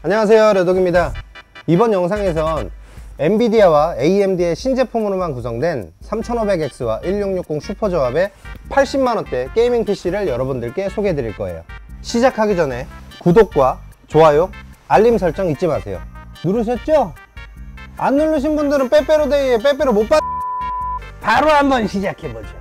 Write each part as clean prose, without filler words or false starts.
안녕하세요, 려독입니다. 이번 영상에선 엔비디아와 AMD의 신제품으로만 구성된 3500X와 1660 슈퍼 조합의 80만원대 게이밍 PC를 여러분들께 소개해 드릴 거예요. 시작하기 전에 구독과 좋아요, 알림 설정 잊지 마세요. 누르셨죠? 안 누르신 분들은 빼빼로데이에 빼빼로 못 받... 바로 한번 시작해보죠.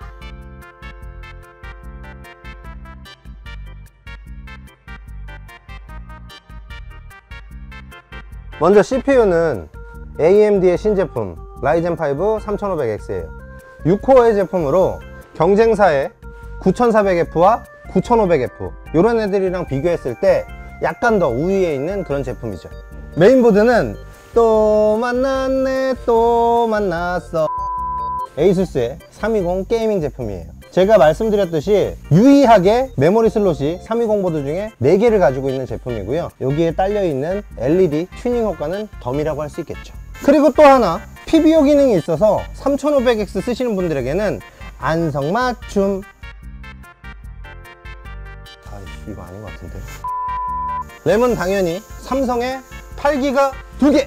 먼저 CPU는 AMD의 신제품 라이젠 5 3500X예요 6코어의 제품으로 경쟁사의 9400F와 9500F 이런 애들이랑 비교했을 때 약간 더 우위에 있는 그런 제품이죠. 메인보드는 또 만났네 또 만났어 에이수스의 320 게이밍 제품이에요. 제가 말씀드렸듯이 유의하게 메모리 슬롯이 320 보드 중에 4개를 가지고 있는 제품이고요. 여기에 딸려있는 LED 튜닝 효과는 덤이라고 할 수 있겠죠. 그리고 또 하나 PBO 기능이 있어서 3500X 쓰시는 분들에게는 안성맞춤, 아이씨 이거 아닌 것 같은데. 램은 당연히 삼성의 8기가 2개.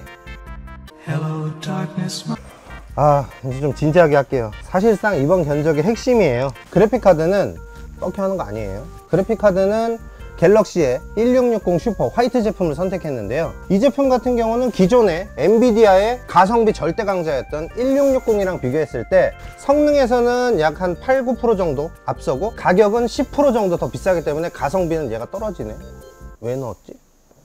이제 좀 진지하게 할게요. 사실상 이번 견적의 핵심이에요. 그래픽카드는 뻑큐 하는 거 아니에요. 그래픽카드는 갤럭시의 1660 슈퍼 화이트 제품을 선택했는데요. 이 제품 같은 경우는 기존의 엔비디아의 가성비 절대 강자였던 1660이랑 비교했을 때 성능에서는 약 한 8, 9% 정도 앞서고 가격은 10% 정도 더 비싸기 때문에 가성비는 얘가 떨어지네. 왜 넣었지?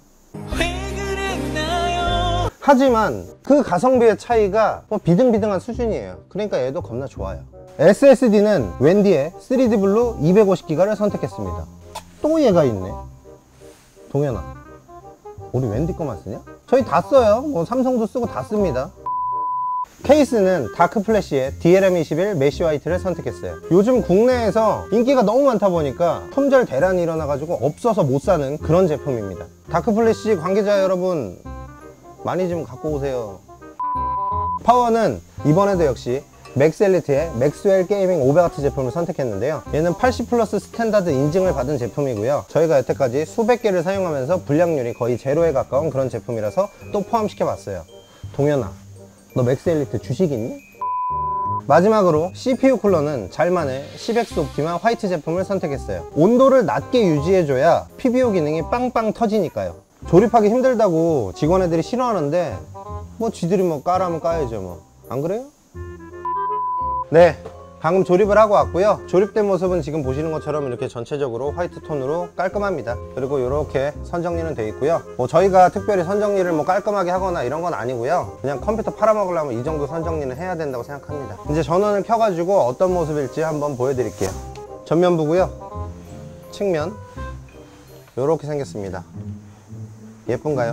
하지만 그 가성비의 차이가 뭐 비등비등한 수준이에요. 그러니까 얘도 겁나 좋아요. SSD는 웬디의 3D 블루 250기가를 선택했습니다. 또 얘가 있네. 동현아, 우리 웬디 거만 쓰냐? 저희 다 써요. 뭐 삼성도 쓰고 다 씁니다. 케이스는 다크플래시의 DLM21 메쉬 화이트를 선택했어요. 요즘 국내에서 인기가 너무 많다 보니까 품절 대란이 일어나가지고 없어서 못 사는 그런 제품입니다. 다크플래시 관계자 여러분 많이 좀 갖고 오세요. 파워는 이번에도 역시 맥스엘리트의 맥스웰 게이밍 500W 제품을 선택했는데요. 얘는 80 플러스 스탠다드 인증을 받은 제품이고요. 저희가 여태까지 수백 개를 사용하면서 불량률이 거의 제로에 가까운 그런 제품이라서 또 포함시켜 봤어요. 동현아, 너 맥스엘리트 주식 있니? 마지막으로 CPU 쿨러는 잘만의 10X 옵티마 화이트 제품을 선택했어요. 온도를 낮게 유지해줘야 PBO 기능이 빵빵 터지니까요. 조립하기 힘들다고 직원 애들이 싫어하는데 뭐 쥐들이 뭐 까라면 까야죠 뭐. 안 그래요? 네, 방금 조립을 하고 왔고요. 조립된 모습은 지금 보시는 것처럼 이렇게 전체적으로 화이트 톤으로 깔끔합니다. 그리고 이렇게 선정리는 돼 있고요. 뭐 저희가 특별히 선정리를 뭐 깔끔하게 하거나 이런 건 아니고요. 그냥 컴퓨터 팔아먹으려면 이 정도 선정리는 해야 된다고 생각합니다. 이제 전원을 켜가지고 어떤 모습일지 한번 보여드릴게요. 전면부고요. 측면 이렇게 생겼습니다. 예쁜가요?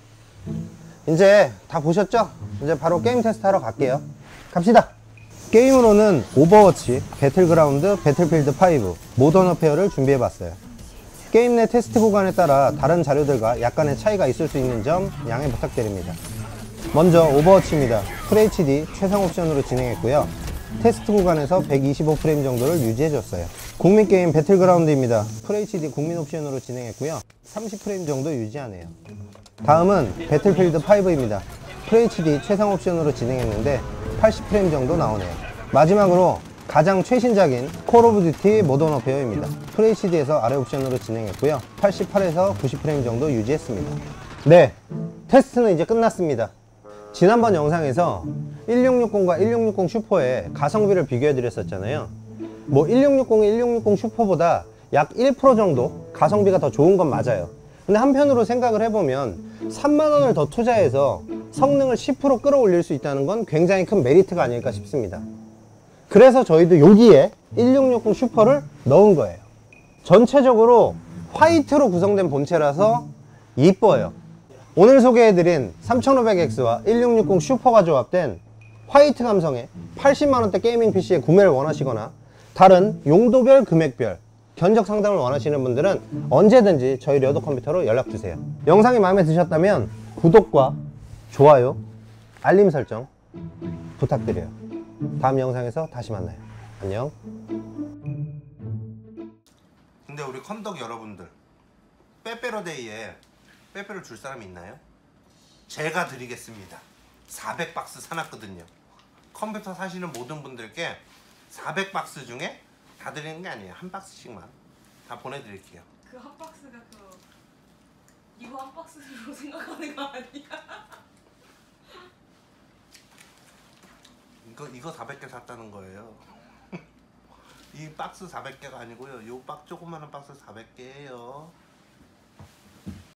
이제 다 보셨죠? 이제 바로 게임 테스트 하러 갈게요. 갑시다. 게임으로는 오버워치, 배틀그라운드, 배틀필드 5, 모던 어페어를 준비해 봤어요. 게임 내 테스트 구간에 따라 다른 자료들과 약간의 차이가 있을 수 있는 점 양해 부탁드립니다. 먼저 오버워치입니다. FHD 최상 옵션으로 진행했고요. 테스트 구간에서 125프레임 정도를 유지해 줬어요. 국민 게임 배틀그라운드입니다. FHD 국민 옵션으로 진행했고요. 30프레임 정도 유지하네요. 다음은 배틀필드 5입니다. FHD 최상 옵션으로 진행했는데 80프레임 정도 나오네요. 마지막으로 가장 최신작인 콜 오브 듀티 모던 어페어입니다. FHD에서 아래 옵션으로 진행했고요. 88에서 90프레임 정도 유지했습니다. 네, 테스트는 이제 끝났습니다. 지난번 영상에서 1660과 1660 슈퍼의 가성비를 비교해 드렸었잖아요. 뭐 1660이 1660 슈퍼보다 약 1% 정도 가성비가 더 좋은 건 맞아요. 근데 한편으로 생각을 해보면 3만원을 더 투자해서 성능을 10% 끌어올릴 수 있다는 건 굉장히 큰 메리트가 아닐까 싶습니다. 그래서 저희도 여기에 1660 슈퍼를 넣은 거예요. 전체적으로 화이트로 구성된 본체라서 이뻐요. 오늘 소개해드린 3500X와 1660 슈퍼가 조합된 화이트 감성의 80만원대 게이밍 PC의 구매를 원하시거나 다른 용도별 금액별 견적 상담을 원하시는 분들은 언제든지 저희 려독 컴퓨터로 연락주세요. 영상이 마음에 드셨다면 구독과 좋아요, 알림 설정 부탁드려요. 다음 영상에서 다시 만나요. 안녕. 근데 우리 컨덕 여러분들, 빼빼로데이에 빼빼로 줄 사람 있나요? 제가 드리겠습니다. 400박스 사놨거든요. 컴퓨터 사시는 모든 분들께 400박스 중에 다 드리는 게 아니에요. 한 박스씩만 다 보내드릴게요. 그 한 박스가 이거 한 박스로 생각하는 거 아니야? 이거 400개 샀다는 거예요. 이 박스 400개가 아니고요. 요 조그마한 박스 400개예요.